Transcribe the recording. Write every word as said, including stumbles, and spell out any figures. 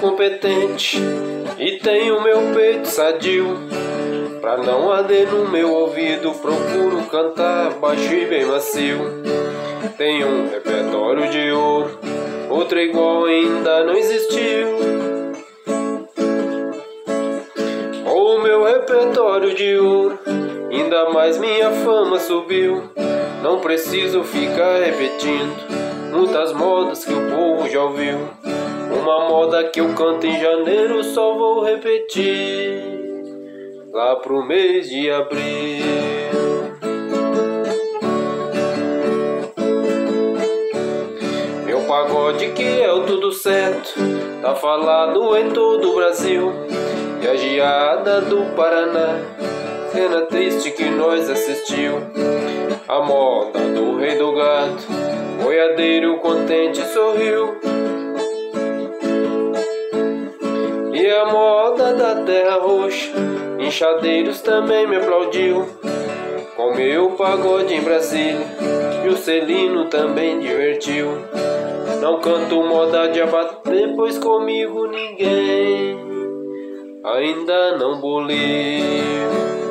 competente e tenho meu peito sadio. Pra não arder no meu ouvido, procuro cantar baixo e bem macio. Tenho um repertório de ouro, outro igual ainda não existiu. Com o meu repertório de ouro, ainda mais minha fama subiu. Não preciso ficar repetindo muitas modas que o povo já ouviu. Uma moda que eu canto em janeiro só vou repetir lá pro mês de abril. Meu pagode que é o tudo certo, tá falado em todo o Brasil. E a geada do Paraná, cena triste que nós assistiu. A moda do rei do gado, boiadeiro contente sorriu. E a moda da terra roxa, inchadeiros também me aplaudiu. Com meu pagode em Brasília, e o Celino também divertiu. Não canto moda de abater, pois comigo ninguém ainda não boleu.